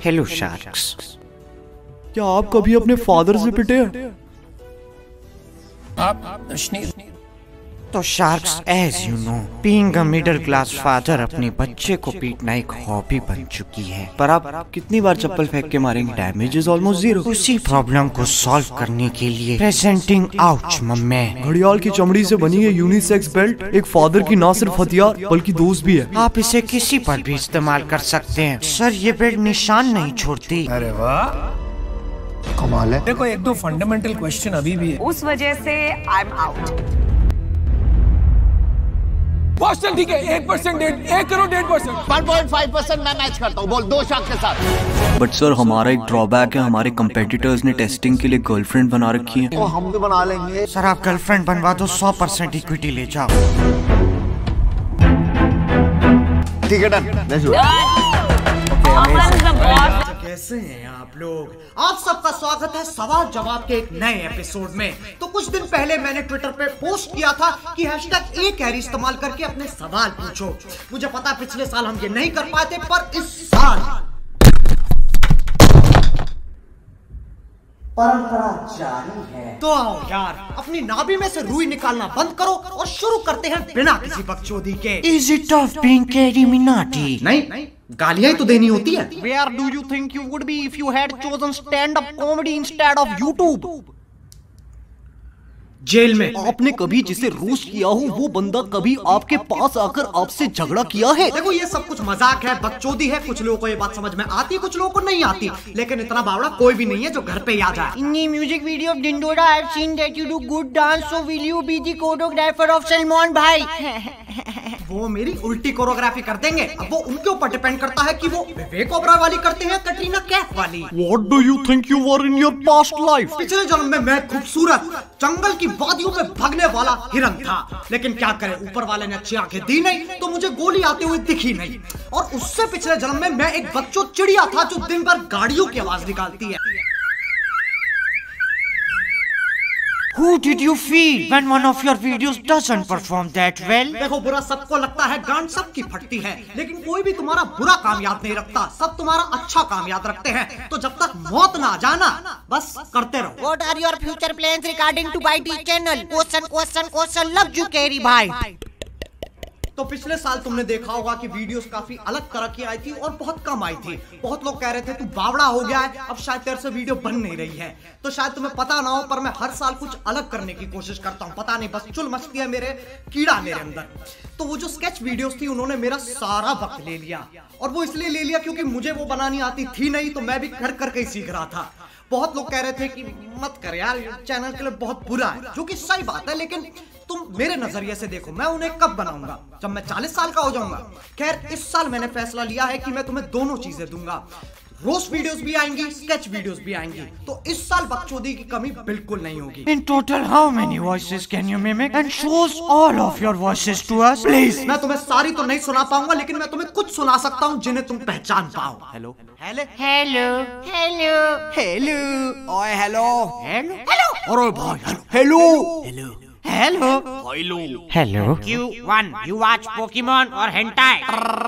Hello sharks. क्या आप कभी अपने फादर से पिटे हैं? तो sharks, as you know, being a middle class father अपने बच्चे को पीटना एक हॉबी बन चुकी है। पर आप कितनी बार चप्पल फेंक के मारेंगे? Damage is almost zero. उसी प्रॉब्लम को सॉल्व करने के लिए प्रेजेंटिंग आउच मम्मे, घड़ियाल की चमड़ी से बनी है यूनिसेक्स बेल्ट एक फादर की ना सिर्फ हथियार बल्कि दोस्त भी है। आप इसे किसी पर भी इस्तेमाल कर सकते हैं सर, ये बेल्ट निशान नहीं छोड़ती। अरे वाह, कमाल है। देखो, एक दो फंडामेंटल क्वेश्चन अभी भी है, उस वजह से आई एम आउट। बॉस्टन ठीक है, 1% 1 करोड़ 1.5%, 1.5% मैं मैच करता हूँ, बोल 2 शॉट के साथ। बट सर, हमारा एक ड्रॉबैक है, हमारे कंपेटिटर्स ने टेस्टिंग के लिए गर्लफ्रेंड बना रखी है। तो हम भी बना लेंगे। सर आप गर्लफ्रेंड बनवा दो, 100% इक्विटी ले जाओ। ठीक है, डन। कैसे हैं आप लोग? आप सबका स्वागत है सवाल जवाब के एक नए एपिसोड में। तो कुछ दिन पहले मैंने ट्विटर पे पोस्ट किया था कि हैशटैग ए कैरी इस्तेमाल करके अपने सवाल पूछो। मुझे पता है पिछले साल हम ये नहीं कर पाए थे, पर इस साल परंपरा जारी है। तो आओ यार, अपनी नाभि में से रुई निकालना बंद करो और शुरू करते हैं बिना किसी बकचोदी के। Is it tough being Illuminati? नहीं, गालियां ही तो देनी होती है। Where do you think you would be if you had chosen stand-up comedy instead of YouTube? Jail में। आपने कभी जिसे रोस्ट किया हो वो बंदा कभी आपके पास आकर आपसे झगड़ा किया है? देखो, ये सब कुछ मजाक है, बकचोदी है। कुछ लोगों को ये बात समझ में आती है, कुछ लोगों को नहीं आती, लेकिन इतना बावड़ा कोई भी नहीं है जो घर पे आ जाए। In the music video of Dindora, I've seen that you do good dance, so will you be the choreographer of Salman भाई? वो मेरी उल्टी कोरियोग्राफी कर देंगे। अब वो उनके ऊपर डिपेंड करता है कि वो विवेक ओबराय वाली करते हैं, कटरीना कैफ वाली। What do you think you were in your past life? पिछले जन्म में मैं खूबसूरत जंगल की वादियों में भागने वाला हिरन था, लेकिन क्या करें, ऊपर वाले ने अच्छी आंखें दी नहीं तो मुझे गोली आते हुए दिखी नहीं। और उससे पिछले जन्म में मैं एक बच्चों चिड़िया था जो दिन भर गाड़ियों की आवाज निकालती है। Who did you feel when one of your videos doesn't perform that well? देखो, बुरा सबको लगता है, गांड सबकी फटती है, लेकिन कोई भी तुम्हारा बुरा काम याद नहीं रखता, सब तुम्हारा अच्छा काम याद रखते हैं। तो जब तक मौत ना जाना, बस करते रहो। What are your future plans regarding to buy this channel? Question, love you carry भाई। तो पिछले साल तुमने देखा होगा कि वीडियोस काफी अलग तरह की आई थी और बहुत कम आई थी। बहुत लोग कह रहे थे तू बावड़ा हो गया है, अब शायद तेरे से वीडियो बन नहीं रही है। तो शायद तुम्हें पता ना हो, पर मैं हर साल कुछ अलग करने की कोशिश करता हूँ। पता नहीं, बस चुल मचती है मेरे कीड़ा मेरे अंदर। तो वो जो स्केच वीडियोस थी, उन्होंने मेरा सारा वक्त ले लिया, और वो इसलिए ले लिया क्योंकि मुझे वो बनानी आती थी नहीं, तो मैं भी कर करके ही सीख रहा था। बहुत लोग कह रहे थे कि मत कर यार, चैनल के लिए बहुत बुरा है, जो कि सही बात है, लेकिन तुम मेरे नजरिए से देखो, मैं उन्हें कब बनाऊंगा? जब मैं 40 साल का हो जाऊंगा। खैर, इस साल मैंने फैसला लिया है कि मैं तुम्हें दोनों चीजें दूंगा, रोस्ट वीडियोस भी आएंगी, स्केच वीडियोस भी आएंगी। तो इस साल बकचोदी की कमी बिल्कुल नहीं होगी। In total, how many voices can you mimic and shows all of your voices to us, please? मैं तुम्हें सारी तो नहीं सुना पाऊंगा, लेकिन मैं तुम्हें कुछ सुना सकता हूँ जिन्हें तुम पहचान पाओ। Hello hello hello hello hello, ओए हेलो हेलो हेलो, अरे भाई hello hello hello hello hello. Q1, you watch Pokemon or hentai?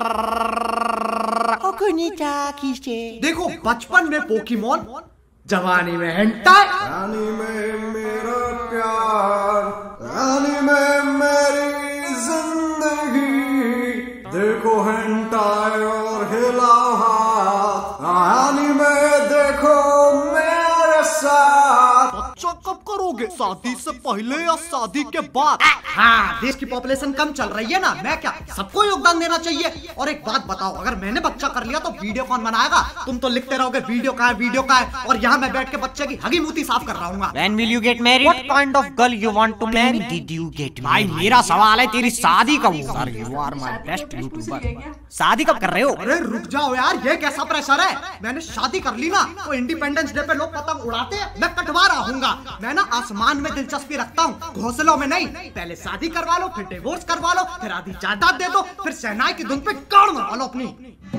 देखो, बचपन में पोकेमॉन, जवानी में हेंटाई। रानी में मेरा प्यार, रानी में मेरी जिंदगी, देखो हेंटाई और हिला हाथ, रानी में देखो मेरे साथ। बच्चा कब करोगे? शादी से पहले या शादी के बाद? हाँ, देश की पॉपुलेशन कम चल रही है ना, मैं क्या, सबको योगदान देना चाहिए। और एक बात बताओ, अगर मैंने बच्चा कर लिया तो वीडियो कौन बनाएगा? तुम तो लिखते रहोगे वीडियो का है, वीडियो का है, और यहाँ मैं बैठ के बच्चे की हगी मूती साफ कर रहा हूँ। When will you get married? What kind of girl you want to marry? Did you get भाई, married? मेरा सवाल है, तेरी शादी कब होगी? Sir, you are my best YouTuber. शादी कब कर रहे हो? अरे रुक जाओ यार, ये कैसा प्रेशर है? मैंने शादी कर ली ना, तो इंडिपेंडेंस डे पे लोग पतंग उड़ाते हैं, मैं कटवा रहा हूँगा। मैं ना आसमान में दिलचस्पी रखता हूँ, घोंसलों में नहीं। पहले शादी करवा लो, फिर डिवोर्स करवा लो, फिर आधी जायदाद दे दो, फिर शहनाई की धुन पे गाड़ मार लो अपनी।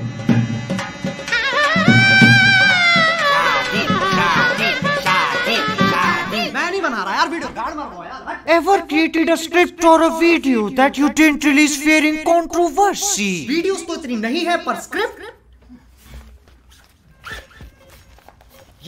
मैं नहीं बना रहा यार वीडियो, गाड़ मार लो यार। Ever created a script or a video that you didn't release fearing controversy? Videos तो इतनी नहीं है, पर स्क्रिप्ट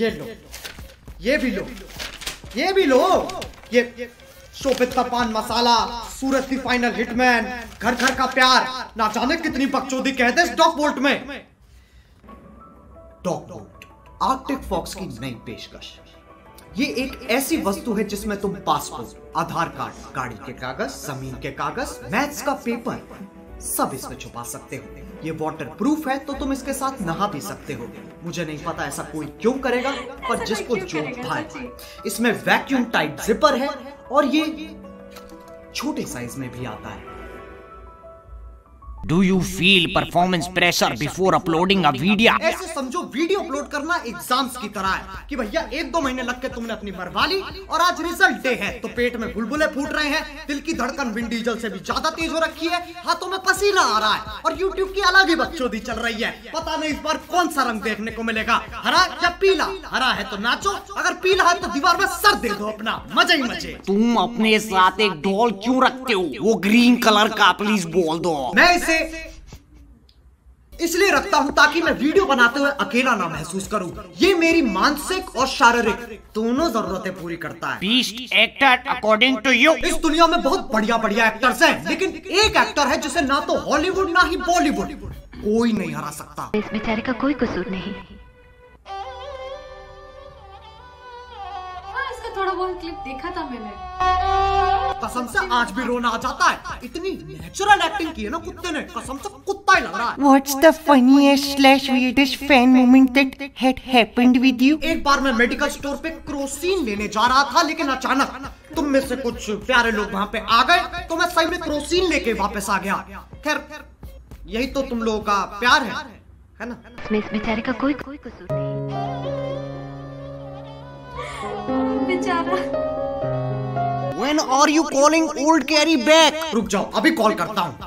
ये लो, ये भी लो, ये भी लो। ये शोभिता पान मसाला, सूरज की फाइनल हिटमैन, घर घर का प्यार, ना जाने कितनी बकचोदी कहते हैं डॉग बोल्ट में। डॉग बोल्ट आर्कटिक फॉक्स की नई पेशकश। ये एक ऐसी वस्तु है जिसमें तुम पासपोर्ट, आधार कार्ड, गाड़ी के कागज, जमीन के कागज, मैथ्स का पेपर सब इसमें छुपा सकते हो। ये वाटर प्रूफ है तो तुम इसके साथ नहा भी सकते हो। मुझे नहीं पता ऐसा कोई क्यों करेगा, पर जिसको जो भाए। इसमें वैक्यूम टाइप जिपर है और ये छोटे साइज में भी आता है। Do you feel performance pressure before uploading a video? ऐसे समझो वीडियो अपलोड करना एग्जाम्स की तरह है कि भैया 1-2 महीने लग के तुमने अपनी मरवा ली और आज रिजल्ट डे है तो पेट में बुलबुले फूट रहे हैं, दिल की धड़कन विन डीजल से भी ज्यादा तेज हो रखी है, हाथों में पसीना आ रहा है और यूट्यूब की अलग ही बकचोदी चल रही है। पता नहीं इस बार कौन सा रंग देखने को मिलेगा, हरा या पीला। हरा है तो नाचो, अगर पीला है तो दीवार में सर दे दो अपना, मजे ही मजे। तुम अपने साथ एक डॉल क्यों रखते हो? वो ग्रीन कलर का प्लीज बोल दो। मैं इसे इसलिए रखता हूं ताकि मैं वीडियो बनाते हुए अकेला ना महसूस करूं। ये मेरी मानसिक और शारीरिक दोनों जरूरतें पूरी करता है। Best actor according to you? इस दुनिया में बहुत बढ़िया बढ़िया एक्टर्स हैं, लेकिन एक एक्टर है जिसे ना तो हॉलीवुड ना ही बॉलीवुड कोई नहीं हरा सकता। इस बेचारे का कोई कसूर नहीं। इसका थोड़ा बहुत क्लिप देखा था मैंने। कसम से आज भी रोना आ जाता है, इतनी नेचुरल एक्टिंग की है ना कुत्ते ने, कसम से कुत्ता ही लग रहा है। What's the funniest/weirdest fan moment that had happened with you? एक बार मैं मेडिकल स्टोर पे क्रोसिन लेने जा रहा था, लेकिन अचानक तुम में से कुछ प्यारे लोग वहाँ पे आ गए तो मैं सही में क्रोसिन लेके वापस आ गया। खैर यही तो तुम लोगों का प्यार है ना? इसमें इस बेचारे का कोई कसूर नहीं। बेचारा। When are you calling old Carrie back? रुक जाओ, अभी कॉल करता हूँ।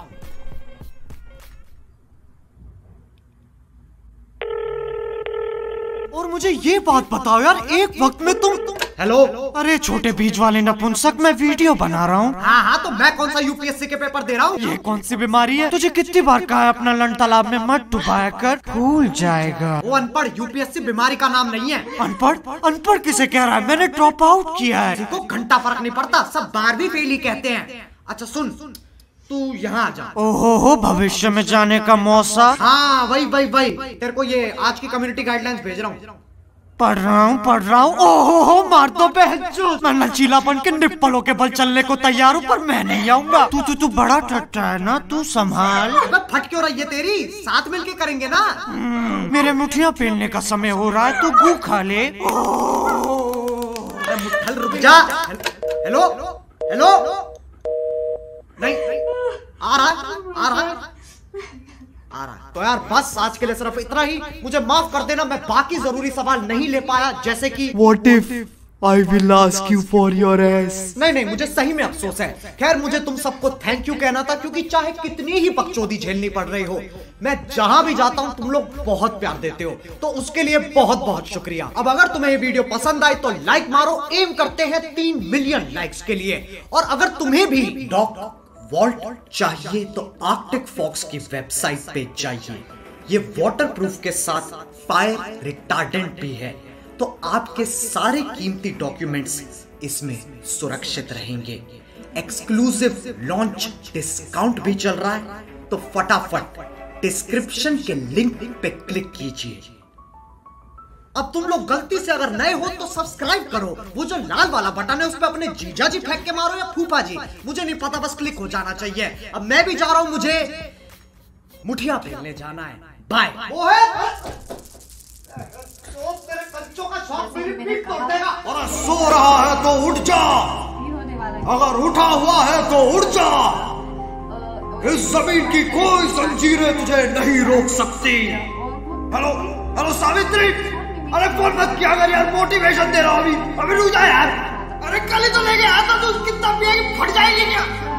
और मुझे ये बात बताओ यार, एक वक्त में तुम हेलो, अरे छोटे बीज वाले नपुंसक, मैं वीडियो बना रहा हूँ। हाँ तो मैं कौन सा यूपीएससी के पेपर दे रहा हूँ? ये कौन सी बीमारी है? तुझे कितनी बार कहा है अपना लन तालाब में मत डुबाया कर, फूल जाएगा। वो अनपढ़, यूपीएससी बीमारी का नाम नहीं है। अनपढ़? अनपढ़ किसे कह रहा है? मैंने ड्रॉप आउट किया है। देखो घंटा फर्क नहीं पड़ता, सब 12वीं फेल ही कहते हैं। अच्छा सुन, तू यहाँ आ जा। ओहो, भविष्य में जाने का मौसा। हाँ वही। तेरे को ये आज की कम्युनिटी गाइडलाइंस भेज रहा हूँ। पढ़ रहा हूँ। ओहो, मार दो बहनचोद। मैं लचीलापन के निप्पलों के बल चलने को तैयार हूँ, पर मैं नहीं आऊंगा। तू बड़ा ठट्टा है ना, तू संभाल। फट क्यों रही है तेरी? साथ मिलके करेंगे ना। मेरे मुठिया पहनने का समय हो रहा है, तू गू खा ले। रुक जा। हेलो नहीं आ रहा तो यार बस आज के लिए सिर्फ इतना ही। मुझे माफ कर देना, मैं बाकी जरूरी सवाल नहीं ले पाया, जैसे कि What if I will ask you for your ass? नहीं, मुझे सही में अफसोस है। खैर मुझे तुम सबको थैंक यू कहना था, क्योंकि चाहे कितनी ही बकचोदी झेलनी पड़ रही हो, मैं जहां भी जाता हूं तुम लोग बहुत प्यार देते हो, तो उसके लिए बहुत बहुत शुक्रिया। अब अगर तुम्हें ये वीडियो पसंद आई तो लाइक मारो, एम करते हैं 3 मिलियन लाइक्स के लिए। और अगर तुम्हें भी डॉग वॉल्ट चाहिए तो आर्कटिक फॉक्स की वेबसाइट पे जाइए। ये वाटरप्रूफ के साथ फायर रिटार्डेंट भी है, तो आपके सारे कीमती डॉक्यूमेंट्स इसमें सुरक्षित रहेंगे। एक्सक्लूसिव लॉन्च डिस्काउंट भी चल रहा है, तो फटाफट डिस्क्रिप्शन के लिंक पे क्लिक कीजिए। अब तुम लोग गलती से अगर नए हो तो सब्सक्राइब करो, वो जो लाल वाला बटन है उस पे अपने जीजा जी फेंक के मारो या फूफा जी, मुझे नहीं पता, बस क्लिक हो जाना चाहिए। अब मैं भी जा रहा हूं, मुझे मुठिया फेंकने जाना है। बाय। तेरे कंचों का शौक मेरी पीठ तोड़ देगा। और सो रहा है तो उठ जा, अगर उठा हुआ है तो उठ जा। इस जमीन की कोई जंजीरें तुझे नहीं रोक सकती। हेलो सावित्री, अरे फोन मत किया कर यार, मोटिवेशन दे रहा हूँ अभी रुक जा यार। अरे कल ही तो लेके आया था, तो कितना पिएगी फट जाएगी क्या?